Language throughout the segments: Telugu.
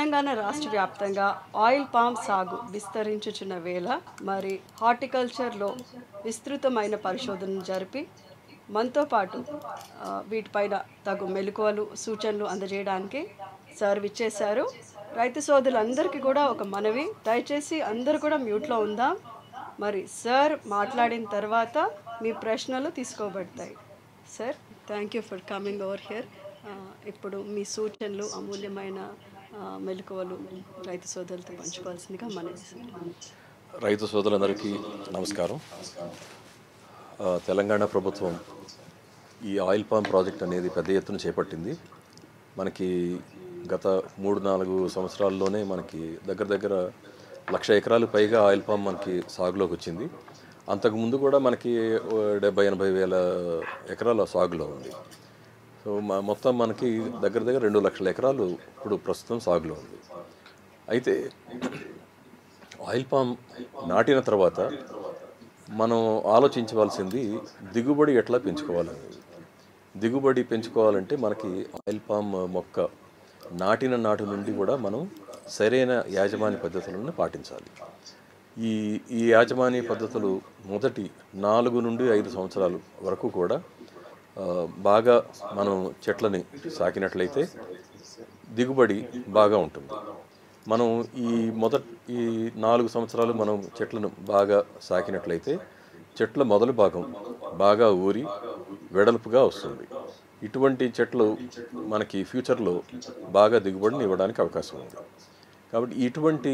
తెలంగాణ రాష్ట్ర వ్యాప్తంగా ఆయిల్ పామ్ సాగు విస్తరించుచున్న వేళ మరి హార్టికల్చర్లో విస్తృతమైన పరిశోధనలు జరిపి మనతో పాటు వీటిపైన తగు మెలకువలు సూచనలు అందజేయడానికి సార్ విచ్చేశారు. రైతు సోదరులందరికీ కూడా ఒక మనవి, దయచేసి అందరూ కూడా మ్యూట్లో ఉందాం. మరి సార్ మాట్లాడిన తర్వాత మీ ప్రశ్నలు తీసుకోబడతాయి. Sir, thank you for coming over here. ఇప్పుడు మీ సూచనలు, అమూల్యమైన మెలకువలు రైతు సోదరులతో పంచుకోవాల్సిందిగా మనవి. రైతు సోదరులందరికీ నమస్కారం. తెలంగాణ ప్రభుత్వం ఈ ఆయిల్ పామ్ ప్రాజెక్ట్ అనేది పెద్ద ఎత్తున చేపట్టింది. మనకి గత 3-4 సంవత్సరాల్లోనే మనకి దగ్గర 1,00,000 ఎకరాలు పైగా ఆయిల్ పామ్ మనకి సాగులోకి వచ్చింది. అంతకుముందు కూడా మనకి 70-80 వేల ఎకరాల సాగులో ఉంది. సో మొత్తం మనకి దగ్గర 2,00,000 ఎకరాలు ఇప్పుడు ప్రస్తుతం సాగులో ఉంది. అయితే ఆయిల్ పామ్ నాటిన తర్వాత మనం ఆలోచించవలసింది దిగుబడి ఎట్లా పెంచుకోవాలనేది. దిగుబడి పెంచుకోవాలంటే మనకి ఆయిల్ పామ్ మొక్క నాటిన నాటి నుండి కూడా మనం సరైన యాజమాన్య పద్ధతులను పాటించాలి. ఈ యాజమాన్య పద్ధతులు మొదటి 4 నుండి 5 సంవత్సరాలు వరకు కూడా బాగా మనం చెట్లని సాకినట్లయితే దిగుబడి బాగా ఉంటుంది. మనం ఈ 4 సంవత్సరాలు మనం చెట్లను బాగా సాకినట్లయితే చెట్ల మొదలు భాగం బాగా ఊరి వెడల్పుగా వస్తుంది. ఇటువంటి చెట్లు మనకి ఫ్యూచర్లో బాగా దిగుబడిని ఇవ్వడానికి అవకాశం ఉంది. కాబట్టి ఇటువంటి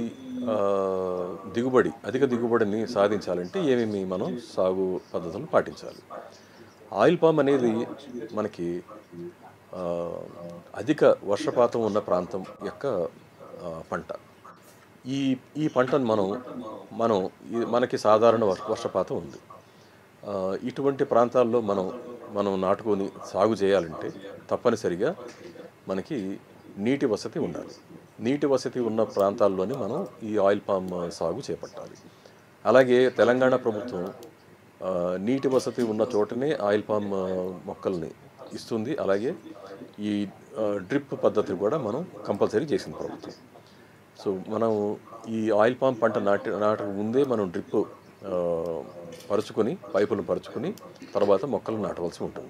అధిక దిగుబడిని సాధించాలంటే ఏమేమి మనం సాగు పద్ధతులు పాటించాలి. ఆయిల్ పామ్ అనేది మనకి అధిక వర్షపాతం ఉన్న ప్రాంతం యొక్క పంట. ఈ పంటను మనకి సాధారణ వర్షపాతం ఉంది. ఇటువంటి ప్రాంతాల్లో మనం నాటుకొని సాగు చేయాలంటే తప్పనిసరిగా మనకి నీటి వసతి ఉండాలి. నీటి వసతి ఉన్న ప్రాంతాల్లోనే మనం ఈ ఆయిల్ పామ్ సాగు చేపట్టాలి. అలాగే తెలంగాణ ప్రభుత్వం నీటి వసతి ఉన్న చోటనే ఆయిల్ పామ్ మొక్కల్ని ఇస్తుంది. అలాగే ఈ డ్రిప్ పద్ధతి కూడా మనం కంపల్సరీ చేసింది ప్రభుత్వం. సో మనం ఈ ఆయిల్ పామ్ పంట నాటక ముందే మనం డ్రిప్ పరుచుకొని, పైపులను పరుచుకొని తర్వాత మొక్కలు నాటవలసి ఉంటుంది.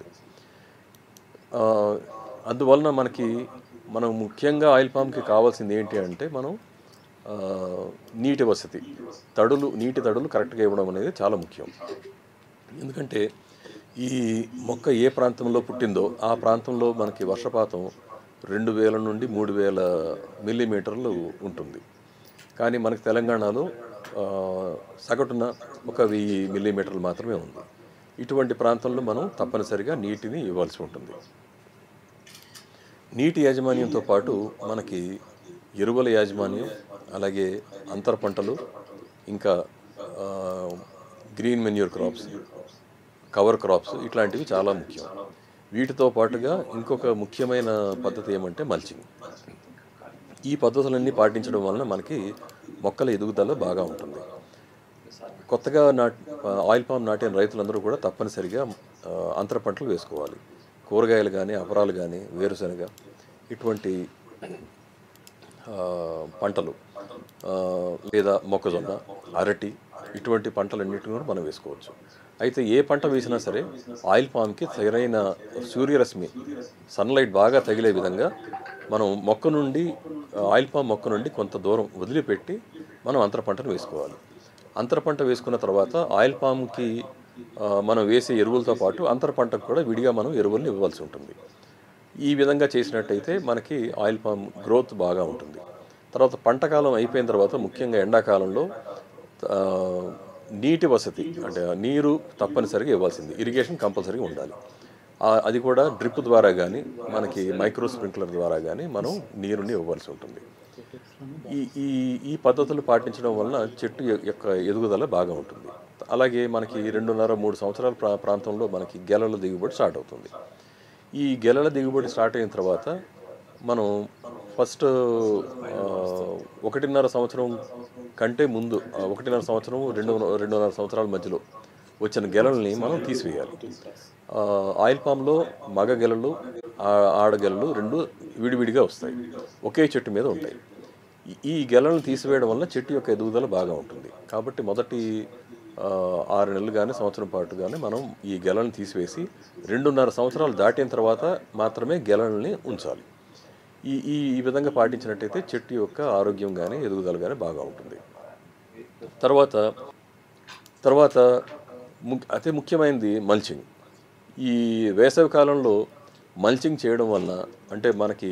అందువలన మనం ముఖ్యంగా ఆయిల్ పామ్కి కావాల్సింది ఏంటి అంటే మనం నీటి వసతి, నీటి తడులు కరెక్ట్గా ఇవ్వడం అనేది చాలా ముఖ్యం. ఎందుకంటే ఈ మొక్క ఏ ప్రాంతంలో పుట్టిందో ఆ ప్రాంతంలో మనకి వర్షపాతం 2,000 నుండి 3,000 మిల్లీమీటర్లు ఉంటుంది. కానీ మనకి తెలంగాణలో సగటున 1,000 మిల్లీమీటర్లు మాత్రమే ఉంది. ఇటువంటి ప్రాంతంలో మనం తప్పనిసరిగా నీటిని ఇవ్వాల్సి ఉంటుంది. నీటి యాజమాన్యంతో పాటు మనకి ఎరువుల యాజమాన్యం, అలాగే అంతర పంటలు, ఇంకా green manure crops, cover crops ఇట్లాంటివి చాలా ముఖ్యం. వీటితో పాటుగా ఇంకొక ముఖ్యమైన పద్ధతి ఏమంటే మల్చింగ్. ఈ పద్ధతులన్నీ పాటించడం వలన మనకి మొక్కల ఎదుగుదల బాగా ఉంటుంది. కొత్తగా ఆయిల్ పామ్ నాటిన రైతులందరూ కూడా తప్పనిసరిగా అంతర పంటలు వేసుకోవాలి. కూరగాయలు కానీ, అపరాలు కానీ, వేరుశనగ ఇటువంటి పంటలు, లేదా మొక్కజొన్న, అరటి ఇటువంటి పంటలన్నింటినీ కూడా మనం వేసుకోవచ్చు. అయితే ఏ పంట వేసినా సరే ఆయిల్ పామ్కి సరైన సూర్యరశ్మి, సన్లైట్ బాగా తగిలే విధంగా మనం ఆయిల్ పామ్ మొక్క నుండి కొంత దూరం వదిలిపెట్టి మనం అంతర పంటను వేసుకోవాలి. అంతర పంట వేసుకున్న తర్వాత ఆయిల్ పామ్కి మనం వేసే ఎరువులతో పాటు అంతర పంటకు కూడా విడిగా మనం ఎరువులను ఇవ్వాల్సి ఉంటుంది. ఈ విధంగా చేసినట్టయితే మనకి ఆయిల్ పామ్ గ్రోత్ బాగా ఉంటుంది. తర్వాత పంటకాలం అయిపోయిన తర్వాత ముఖ్యంగా ఎండాకాలంలో నీటి వసతి, అంటే నీరు తప్పనిసరిగా ఇవ్వాల్సింది, ఇరిగేషన్ కంపల్సరీగా ఉండాలి. అది కూడా డ్రిప్ ద్వారా కానీ, మనకి మైక్రో స్ప్రింక్లర్ ద్వారా కానీ మనం నీరుని ఇవ్వాల్సి ఉంటుంది. ఈ పద్ధతులు పాటించడం వలన చెట్టు యొక్క ఎదుగుదల బాగా ఉంటుంది. అలాగే మనకి 2.5-3 సంవత్సరాల ప్రాంతంలో మనకి గెలల దిగుబడి స్టార్ట్ అవుతుంది. ఈ గెలల దిగుబడి స్టార్ట్ అయిన తర్వాత మనం ఫస్ట్ 1.5 సంవత్సరం కంటే ముందు 1.5 సంవత్సరం 2.5 సంవత్సరాల మధ్యలో వచ్చిన గెలల్ని మనం తీసివేయాలి. ఆయిల్ పామ్లో మగ గెలలు, ఆడగెలలు రెండు విడివిడిగా వస్తాయి, ఒకే చెట్టు మీద ఉంటాయి. ఈ గెలలను తీసివేయడం వల్ల చెట్టు యొక్క ఎదుగుదల బాగా ఉంటుంది. కాబట్టి మొదటి 6 నెలలు కానీ సంవత్సరం పాటు కానీ మనం ఈ గెలలను తీసివేసి 2.5 సంవత్సరాలు దాటిన తర్వాత మాత్రమే గెలల్ని ఉంచాలి. ఈ ఈ ఈ విధంగా పాటించినట్టయితే చెట్టు యొక్క ఆరోగ్యం కానీ ఎదుగుదల కానీ బాగా ఉంటుంది. తర్వాత తర్వాత అతి ముఖ్యమైనది మల్చింగ్. ఈ వేసవి కాలంలో మల్చింగ్ చేయడం వలన అంటే మనకి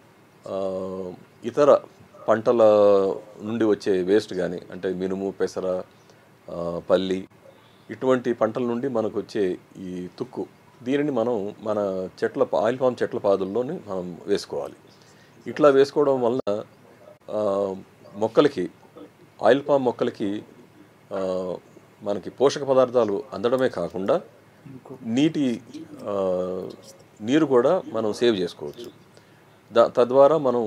ఇతర పంటల నుండి వచ్చే వేస్ట్ కానీ అంటే మినుము, పెసర, పల్లి ఇటువంటి పంటల నుండి మనకు వచ్చే ఈ తుక్కు దీనిని మనం మన ఆయిల్ పామ్ చెట్ల పాదుల్లోని మనం వేసుకోవాలి. ఇట్లా వేసుకోవడం వలన మొక్కలకి ఆయిల్ పామ్ మొక్కలకి మనకి పోషక పదార్థాలు అందడమే కాకుండా నీరు కూడా మనం సేవ్ చేసుకోవచ్చు. తద్వారా మనం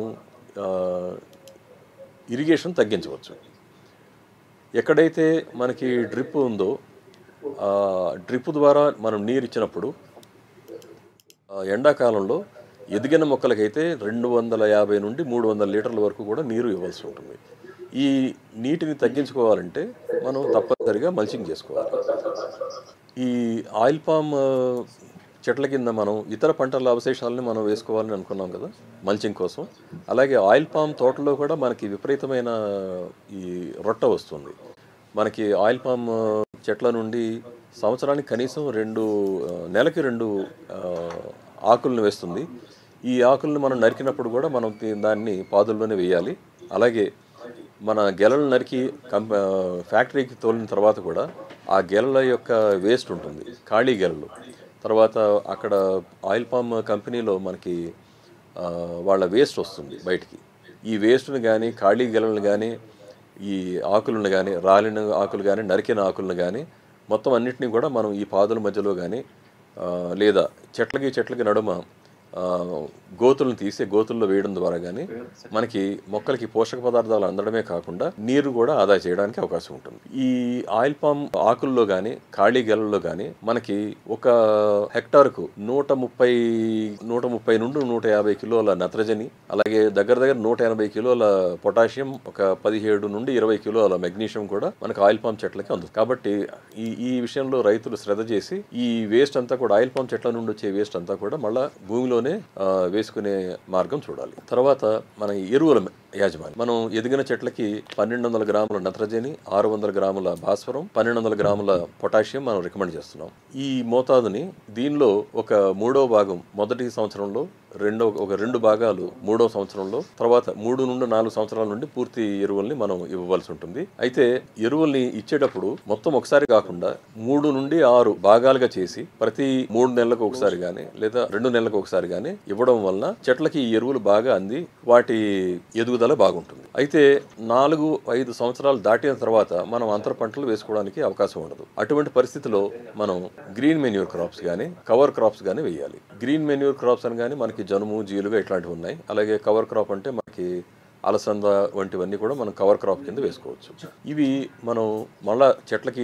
ఇరిగేషన్ తగ్గించవచ్చు. ఎక్కడైతే మనకి డ్రిప్ ఉందో డ్రిప్ ద్వారా మనం నీరు ఇచ్చినప్పుడు ఎండాకాలంలో ఎదిగిన మొక్కలకైతే 250 నుండి 300 లీటర్ల వరకు కూడా నీరు ఇవ్వాల్సి ఉంటుంది. ఈ నీటిని తగ్గించుకోవాలంటే మనం తప్పనిసరిగా మల్చింగ్ చేసుకోవాలి. ఈ ఆయిల్ పామ్ చెట్ల కింద మనం ఇతర పంటల అవశేషాలని మనం వేసుకోవాలని అనుకున్నాం కదా మల్చింగ్ కోసం. అలాగే ఆయిల్ పామ్ తోటలో కూడా మనకి విపరీతమైన ఈ రొట్ట వస్తుంది. మనకి ఆయిల్ పామ్ చెట్ల నుండి సంవత్సరానికి కనీసం నెలకి 2 ఆకులను వేస్తుంది. ఈ ఆకులను మనం నరికినప్పుడు కూడా మనం దాన్ని పాదుల్లోనే వేయాలి. అలాగే మన గెలలు నరికి ఫ్యాక్టరీకి తోలిన తర్వాత కూడా ఆ గెలల యొక్క వేస్ట్ ఉంటుంది, ఖాళీ గెలలు. తర్వాత అక్కడ ఆయిల్ పామ్ కంపెనీలో మనకి వాళ్ళ వేస్ట్ వస్తుంది బయటికి. ఈ వేస్ట్ని కానీ ఖాళీ గెలలను కానీ ఈ ఆకులను కానీ రాలిన ఆకులు కానీ నరికిన ఆకులను కానీ మొత్తం అన్నిటినీ కూడా మనం ఈ పాదుల మధ్యలో కానీ లేదా చెట్లకి నడుమ గోతులను తీసి గోతుల్లో వేయడం ద్వారా కానీ మనకి మొక్కలకి పోషక పదార్థాలు అందడమే కాకుండా నీరు కూడా ఆదా చేయడానికి అవకాశం ఉంటుంది. ఈ ఆయిల్ పామ్ ఆకుల్లో కానీ ఖాళీ గెలల్లో కానీ మనకి ఒక హెక్టార్కు 130 నుండి 150 కిలోల నత్రజని, అలాగే దగ్గర 180 కిలోల పొటాషియం, ఒక 17 నుండి 20 కిలోల మెగ్నీషియం కూడా మనకి ఆయిల్ పామ్ చెట్లకి అందుతుంది. కాబట్టి ఈ విషయంలో రైతులు శ్రద్ధ చేసి ఈ వేస్ట్ అంతా కూడా ఆయిల్ పామ్ చెట్ల నుండి వచ్చే వేస్ట్ అంతా కూడా మళ్ళీ భూమిలో వేసుకునే మార్గం చూడాలి. తర్వాత మన ఎరువుల యాజమాన్యం. మనం ఎదిగిన చెట్లకి 1200 గ్రాముల నత్రజని, 600 గ్రాముల భాస్వరం, 1200 గ్రాముల పొటాషియం మనం రికమెండ్ చేస్తున్నాం. ఈ మోతాదుని దీనిలో ఒక 3వ భాగం మొదటి సంవత్సరంలో, ఒక 2 భాగాలు 3వ సంవత్సరంలో, తర్వాత 3 నుండి 4 సంవత్సరాల నుండి పూర్తి ఎరువుల్ని మనం ఇవ్వవలసి ఉంటుంది. అయితే ఎరువుల్ని ఇచ్చేటప్పుడు మొత్తం ఒకసారి కాకుండా 3 నుండి 6 భాగాలుగా చేసి ప్రతి 3 నెలలకు ఒకసారి కానీ లేదా 2 నెలలకు ఒకసారి కానీ ఇవ్వడం వలన చెట్లకి ఈ ఎరువులు బాగా అంది వాటి ఎదుగుదల బాగుంటుంది. అయితే 4-5 సంవత్సరాలు దాటిన తర్వాత మనం అంతర పంటలు వేసుకోవడానికి అవకాశం ఉండదు. అటువంటి పరిస్థితిలో మనం గ్రీన్ మెన్యూర్ క్రాప్స్ కానీ కవర్ క్రాప్స్ కానీ వేయాలి. గ్రీన్ మెన్యూర్ క్రాప్స్ అని కానీ మనకి జనుము, జీలుగా ఇట్లాంటివి ఉన్నాయి. అలాగే కవర్ క్రాప్ అంటే మనకి అలసంద వంటివన్నీ కూడా మనం కవర్ క్రాప్ కింద వేసుకోవచ్చు. ఇవి మనం మళ్ళా చెట్లకి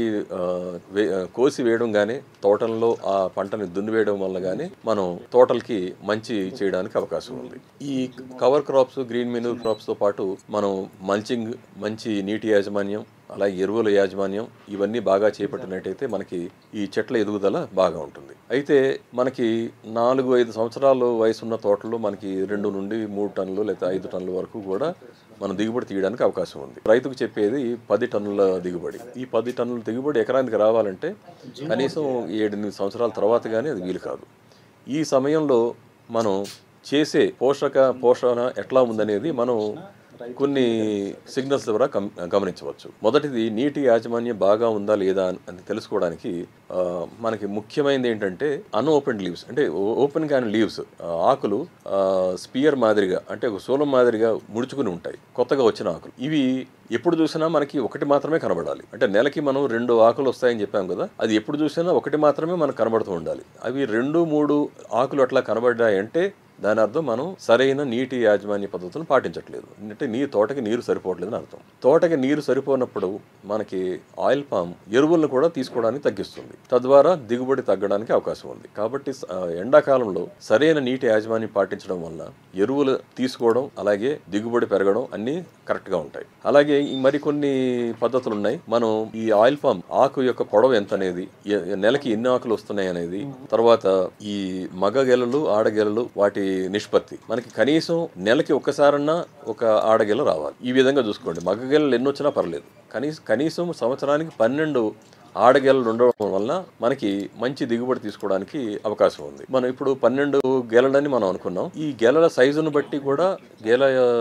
కోసి వేయడం కానీ తోటల్లో ఆ పంటని దున్నివేయడం వల్ల కానీ మనం తోటలకి మంచి చేయడానికి అవకాశం ఉంది. ఈ కవర్ క్రాప్స్, గ్రీన్ మెన్యూర్ క్రాప్స్తో పాటు మనం మల్చింగ్, మంచి నీటి యాజమాన్యం, అలాగే ఎరువుల యాజమాన్యం ఇవన్నీ బాగా చేపట్టినట్టయితే మనకి ఈ చెట్ల ఎదుగుదల బాగా ఉంటుంది. అయితే మనకి 4-5 సంవత్సరాల వయసున్న తోటల్లో మనకి 2 నుండి 3 టన్నులు లేదా 5 టన్నుల వరకు కూడా మనం దిగుబడి తీయడానికి అవకాశం ఉంది. రైతుకు చెప్పేది 10 టన్నుల దిగుబడి. ఈ 10 టన్నుల దిగుబడి ఎకరానికి రావాలంటే కనీసం 7-8 సంవత్సరాల తర్వాత కానీ అది వీలు కాదు. ఈ సమయంలో మనం చేసే పోషణ ఎట్లా ఉందనేది మనం కొన్ని సిగ్నల్స్ ద్వారా గమనించవచ్చు. మొదటిది నీటి యాజమాన్యం బాగా ఉందా లేదా అని తెలుసుకోవడానికి మనకి ముఖ్యమైనది ఏంటంటే అన్ఓపెన్డ్ లీవ్స్, అంటే ఓపెన్ కాని లీవ్స్, ఆకులు స్పియర్ మాదిరిగా అంటే ఒక శూలం మాదిరిగా ముడుచుకుని ఉంటాయి, కొత్తగా వచ్చిన ఆకులు. ఇవి ఎప్పుడు చూసినా మనకి ఒకటి మాత్రమే కనబడాలి. అంటే నెలకి మనం 2 ఆకులు వస్తాయని చెప్పాం కదా, అది ఎప్పుడు చూసినా ఒకటి మాత్రమే మనకు కనబడుతూ ఉండాలి. అవి 2-3 ఆకులు అట్లా కనబడ్డాయంటే దాని అర్థం మనం సరైన నీటి యాజమాన్య పద్ధతులను పాటించట్లేదు. అంటే నీ తోటకి నీరు సరిపోవట్లేదని అర్థం. తోటకి నీరు సరిపోనప్పుడు మనకి ఆయిల్ పామ్ ఎరువులను కూడా తీసుకోవడానికి తగ్గిస్తుంది. తద్వారా దిగుబడి తగ్గడానికి అవకాశం ఉంది. కాబట్టి ఎండాకాలంలో సరైన నీటి యాజమాన్యం పాటించడం వల్ల ఎరువులు తీసుకోవడం అలాగే దిగుబడి పెరగడం అన్నీ కరెక్ట్గా ఉంటాయి. అలాగే మరికొన్ని పద్ధతులు ఉన్నాయి. మనం ఈ ఆయిల్ పామ్ ఆకు యొక్క పొడవు ఎంత అనేది, నెలకి ఎన్ని ఆకులు వస్తున్నాయి అనేది, తర్వాత ఈ మగ గెలలు ఆడగెలలు వాటి నిష్పత్తి మనకి కనీసం నెలకి ఒక్కసారన్నా ఒక ఆడగెల రావాలి. ఈ విధంగా చూసుకోండి. మగ గెలలు ఎన్ని వచ్చినా పర్లేదు, కనీసం సంవత్సరానికి 12 ఆడగెలలు ఉండడం వల్ల మనకి మంచి దిగుబడి తీసుకోవడానికి అవకాశం ఉంది. మనం ఇప్పుడు 12 గెలలని మనం అనుకున్నాం. ఈ గెలల సైజును బట్టి కూడా గెల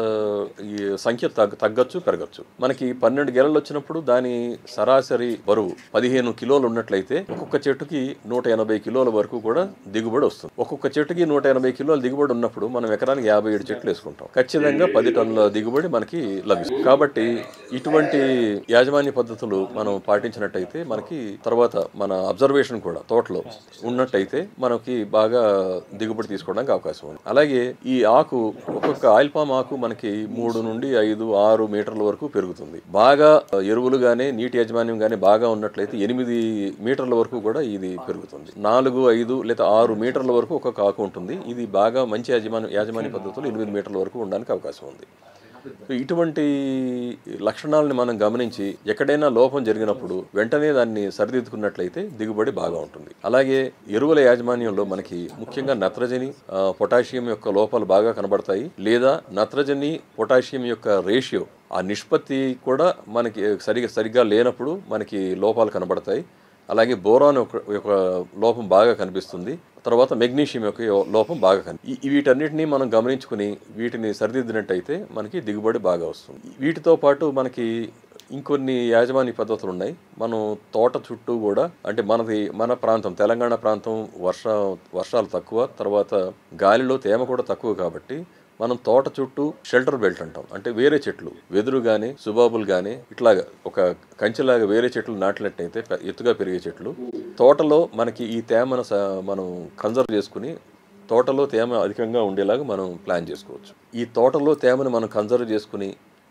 ఈ సంఖ్య తగ్గచ్చు పెరగచ్చు. మనకి 12 గెలలు వచ్చినప్పుడు దాని సరాసరి బరువు 15 కిలోలు ఉన్నట్లయితే ఒక్కొక్క చెట్టుకి 180 కిలోల వరకు కూడా దిగుబడి వస్తుంది. ఒక్కొక్క చెట్టుకి 180 కిలోల దిగుబడి ఉన్నప్పుడు మనం ఎకరానికి 57 చెట్లు వేసుకుంటాం. ఖచ్చితంగా 10 టన్నుల దిగుబడి మనకి లభిస్తుంది. కాబట్టి ఇటువంటి యాజమాన్య పద్ధతులు మనం పాటించినట్టయితే మనకి తర్వాత మన అబ్జర్వేషన్ కూడా తోటలో ఉన్నట్టయితే మనకి బాగా దిగుబడి తీసుకోవడానికి అవకాశం ఉంది. అలాగే ఈ ఆకు ఒక్కొక్క ఆయిల్ పామ్ ఆకు మనకి 3 నుండి 5, 6 మీటర్ల వరకు పెరుగుతుంది. బాగా ఎరువులు గానీ నీటి యాజమాన్యం గానీ బాగా ఉన్నట్లయితే 8 మీటర్ల వరకు కూడా ఇది పెరుగుతుంది. 4, 5 లేదా 6 మీటర్ల వరకు ఒక్కొక్క ఆకు ఉంటుంది. ఇది బాగా మంచి యాజమాన్య పద్ధతులు 8 మీటర్ల వరకు ఉండడానికి అవకాశం ఉంది. ఇటువంటి లక్షణాలను మనం గమనించి ఎక్కడైనా లోపం జరిగినప్పుడు వెంటనే దాన్ని సరిదిద్దుకున్నట్లయితే దిగుబడి బాగా ఉంటుంది. అలాగే ఎరువుల యాజమాన్యంలో మనకి ముఖ్యంగా నత్రజని, పొటాషియం యొక్క లోపాలు బాగా కనబడతాయి. లేదా నత్రజని పొటాషియం యొక్క రేషియో ఆ నిష్పత్తి కూడా మనకి సరిగ్గా లేనప్పుడు మనకి లోపాలు కనబడతాయి. అలాగే బోరాన్ యొక్క లోపం బాగా కనిపిస్తుంది. తర్వాత మెగ్నీషియం యొక్క లోపం బాగా వీటన్నిటిని మనం గమనించుకుని వీటిని సరిదిద్దినట్టయితే మనకి దిగుబడి బాగా వస్తుంది. వీటితో పాటు మనకి ఇంకొన్ని యాజమాన్య పద్ధతులు ఉన్నాయి. మనం తోట చుట్టూ కూడా అంటే మన ప్రాంతం తెలంగాణ ప్రాంతం వర్షాలు తక్కువ, తర్వాత గాలిలో తేమ కూడా తక్కువ కాబట్టి మనం తోట చుట్టూ షెల్టర్ బెల్ట్ అంటాం. అంటే వేరే చెట్లు వెదురు కానీ సుబాబులు కానీ ఇట్లాగా ఒక కంచెలాగా వేరే చెట్లు నాటినట్టయితే ఎత్తుగా పెరిగే చెట్లు తోటలో మనకి ఈ తేమను మనం కన్జర్వ్ చేసుకుని తోటలో తేమ అధికంగా ఉండేలాగా మనం ప్లాన్ చేసుకోవచ్చు. ఈ తోటలో తేమను మనం కన్జర్వ్ చేసుకుని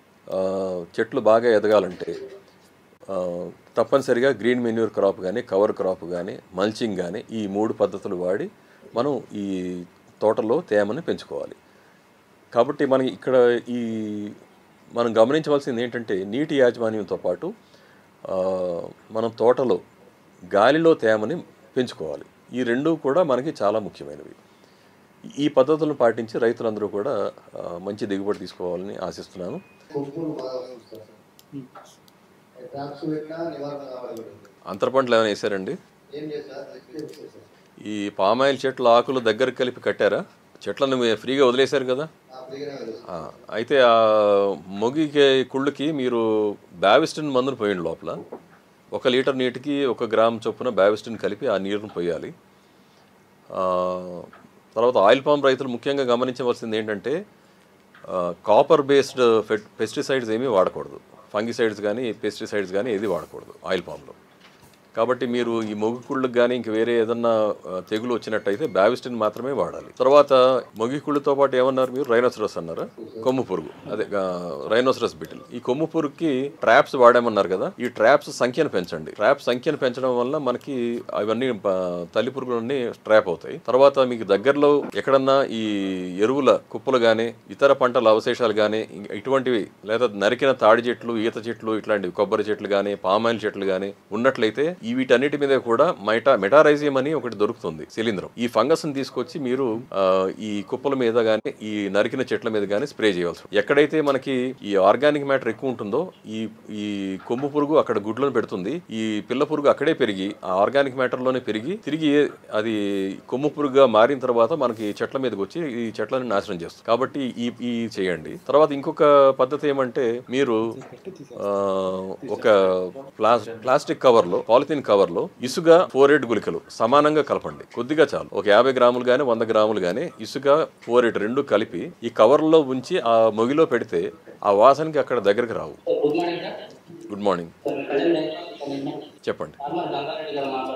చెట్లు బాగా ఎదగాలంటే తప్పనిసరిగా గ్రీన్ మెన్యూర్ క్రాప్ కానీ కవర్ క్రాప్ కానీ మల్చింగ్ కానీ ఈ 3 పద్ధతులు వాడి మనం ఈ తోటలో తేమని పెంచుకోవాలి. కాబట్టి మనం ఇక్కడ మనం గమనించవలసింది ఏంటంటే నీటి యాజమాన్యంతో పాటు మనం తోటలో గాలిలో తేమని పెంచుకోవాలి. ఈ 2 కూడా మనకి చాలా ముఖ్యమైనవి. ఈ పద్ధతులను పాటించి రైతులందరూ కూడా మంచి దిగుబడి తీసుకోవాలని ఆశిస్తున్నాను. అంతర పంటలు ఏమైనా వేసారండి? ఈ పామాయిల్ చెట్ల ఆకులు దగ్గర కలిపి కట్టారా? చెట్లను ఫ్రీగా వదిలేశారు కదా. అయితే ఆ మొగికే కుళ్ళకి మీరు బ్యావిస్టిన్ మందును పోయండి. లోపల 1 లీటర్ నీటికి 1 గ్రామ్ చొప్పున బ్యావిస్టిన్ కలిపి ఆ నీరును పోయాలి. తర్వాత ఆయిల్ పామ్ రైతులు ముఖ్యంగా గమనించవలసింది ఏంటంటే కాపర్ బేస్డ్ పెస్టిసైడ్స్ ఏమీ వాడకూడదు. ఫంగిసైడ్స్ కానీ పెస్టిసైడ్స్ కానీ ఏది వాడకూడదు ఆయిల్ పామ్లో. కాబట్టి మీరు ఈ మొగికుళ్ళకు కానీ ఇంక వేరే ఏదన్నా తెగులు వచ్చినట్టయితే బ్యావిస్టిన్ మాత్రమే వాడాలి. తర్వాత మొగికుళ్ళతో పాటు ఏమన్నారు మీరు? రైనోసరస్ అన్నారు. కొమ్ము పురుగు, అదే రైనోసరస్ బిటిల్. ఈ కొమ్ము పురుగుకి ట్రాప్స్ వాడామన్నారు కదా. ఈ ట్రాప్స్ సంఖ్యను పెంచండి. ట్రాప్స్ సంఖ్యను పెంచడం వల్ల మనకి అవన్నీ తల్లి పురుగులన్నీ ట్రాప్ అవుతాయి. తర్వాత మీకు దగ్గరలో ఎక్కడన్నా ఈ ఎరువుల కుప్పలు కానీ ఇతర పంటల అవశేషాలు కానీ ఇటువంటివి లేదా నరికిన తాడి చెట్లు, ఈత చెట్లు, ఇట్లాంటివి కొబ్బరి చెట్లు కానీ పామాయిల్ చెట్లు కానీ ఉన్నట్లయితే వీటన్నిటి మీద కూడా మెటారైజియం అని ఒకటి దొరుకుతుంది, శిలీంధ్రం. ఈ ఫంగస్ ని తీసుకొచ్చి మీరు ఈ కుప్పల మీద గానీ ఈ నరికిన చెట్ల మీద గానీ స్ప్రే చేయవలసి. ఎక్కడైతే మనకి ఈ ఆర్గానిక్ మ్యాటర్ ఎక్కువ ఉంటుందో ఈ కొమ్ము పురుగు అక్కడ గుడ్లను పెడుతుంది. ఈ పిల్ల పురుగు అక్కడే పెరిగి ఆ ఆర్గానిక్ మ్యాటర్ లోనే పెరిగి తిరిగి అది కొమ్ము పురుగుగా మారిన తర్వాత మనకి చెట్ల మీదకి వచ్చి ఈ చెట్లను నాశనం చేస్తుంది. కాబట్టి ఈ చేయండి. తర్వాత ఇంకొక పద్ధతి ఏమంటే మీరు ఒక ప్లాస్టిక్ కవర్ లో పాలిథిన్ కవర్ లో ఇసుక 4 గుళికలు సమానంగా కలపండి. కొద్దిగా చాలు. ఒక 50 గ్రాములు గానీ 100 గ్రాములు గానీ ఇసుక 4 2 కలిపి ఈ కవర్ లో ఉంచి ఆ మొగిలో పెడితే ఆ వాసనకి అక్కడ దగ్గరికి రావు. గుడ్ మార్నింగ్, చెప్పండి.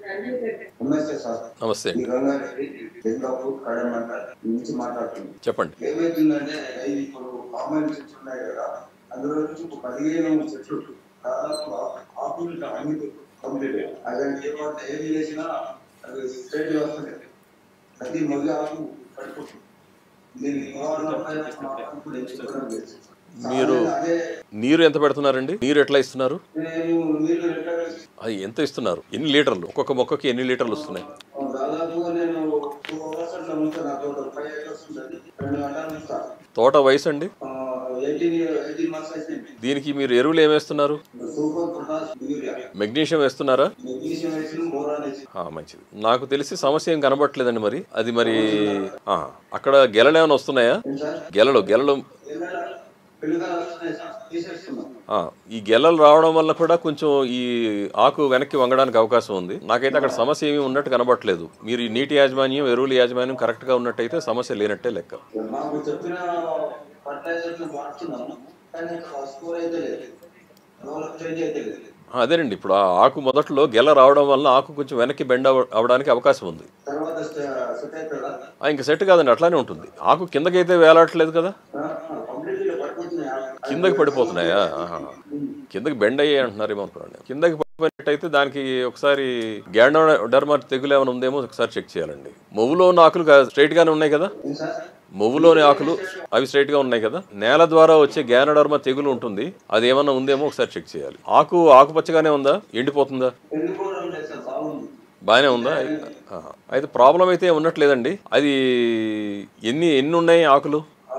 నమస్తే సార్. నమస్తే ఈ అండి, రంగారెడ్డి బెంగాపూర్ కడమంట నుంచి మాట్లాడుతున్నాను. చెప్పండి. ఏమైతుందంటే ఇది ఇప్పుడు కామన్ చెట్లు ఉన్నాయి కదా, అందులో నుంచి 15 చెట్లు దాదాపు ఆకులు అన్ని కంప్లీట్ అదంటే ఏం చేసినా అది స్ట్రైట్ వస్తుంది. ప్రతి మొదటి ఆకు పడిపోతుంది. దీన్ని ఇప్పుడు ఏం చెప్పడం లేదు. మీరు అదే నీరు ఎంత పెడుతున్నారండి? నీరు ఎట్లా ఇస్తున్నారు? నేను నీళ్ళు ఎట్లా అది ఎంత ఇస్తున్నారు? ఎన్ని లీటర్లు? ఒక్కొక్క మొక్కకి ఎన్ని లీటర్లు వస్తున్నాయి? దాదాపుగా నేను 2 hours అట్లా ఉంటాను. నాకు 5 acres ఉంటుంది. 2 గంటలు ఉంటాను. తోట వయసు అండి? 18 months అయితే దీనికి మీరు ఎరువులు ఏమేస్తున్నారు? సూపర్ పొటాష్ యూరియా మెగ్నీషియం వేస్తున్నారా? మెగ్నీషియం వేసి బోరాన్ వేసి మంచిది. నాకు తెలిసి సమస్య ఏం కనబడట్లేదండి. మరి అది మరి అక్కడ గెలలు ఏమైనా వస్తున్నాయా? గెలలు పిల్లగా వస్తున్నాయి సార్, తీసేస్తున్నాం. ఈ గెలలు రావడం వల్ల కూడా కొంచెం ఈ ఆకు వెనక్కి వంగడానికి అవకాశం ఉంది. నాకైతే అక్కడ సమస్య ఏమీ ఉన్నట్టు కనబడట్లేదు. మీరు ఈ నీటి యాజమాన్యం, ఎరువుల యాజమాన్యం కరెక్ట్గా ఉన్నట్టయితే సమస్య లేనట్టే లెక్క. మాకు చెప్పిన ఫర్టిలైజర్లు వాడుతున్నాము, కానీ స్కోర్ అయితే లేదు, డెవలప్ చేంజ్ అయితే లేదు. అదేనండి, ఇప్పుడు ఆ ఆకు మొదట్లో గెల రావడం వల్ల ఆకు కొంచెం వెనక్కి బెండ్ అవడానికి అవకాశం ఉంది. తర్వాత సెట్ అవుతుందా? ఇంకా సెట్ కాదండి, అట్లానే ఉంటుంది. ఆకు కిందకైతే వేలాడట్లేదు కదా, కంప్లీట్గా పడిపోతున్నాయి. కిందకి పడిపోతున్నాయా? కిందకి బెండ్ అయ్యాయి అంటున్నారేమో అనుకోండి. కిందకి పడిపోయినట్టయితే దానికి ఒకసారి గ్యాండోడర్మా తెగులు ఏమైనా ఉందేమో ఒకసారి చెక్ చేయాలండి. మొవ్వులో ఉన్న ఆకులు స్ట్రైట్ గానే ఉన్నాయి కదా, మొవ్వులోని ఆకులు అవి స్ట్రైట్ గా ఉన్నాయి కదా. నేల ద్వారా వచ్చే గ్యానోడర్మా తెగులు ఉంటుంది, అది ఏమన్నా ఉందేమో ఒకసారి చెక్ చేయాలి. ఆకుపచ్చగానే ఉందా, ఎండిపోతుందా? బాగానే ఉందా? అయితే ప్రాబ్లం అయితే ఉన్నట్లేదండి. అది ఎన్ని ఉన్నాయి ఆకులు?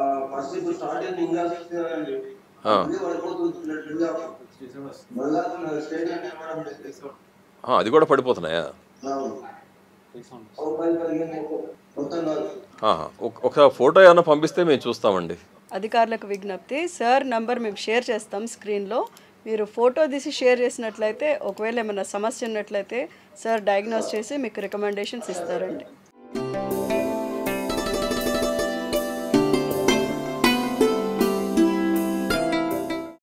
అది కూడా పడిపోతున్నాయా? ఒక ఫోటో ఏమైనా పంపిస్తే మేము చూస్తామండి. అధికారులకు విజ్ఞప్తి, సార్ నంబర్ మేము షేర్ చేస్తాం స్క్రీన్లో. మీరు ఫోటో తీసి షేర్ చేసినట్లయితే ఒకవేళ ఏమైనా సమస్య ఉన్నట్లయితే సార్ డయాగ్నోస్ చేసి మీకు రికమెండేషన్స్ ఇస్తారండి.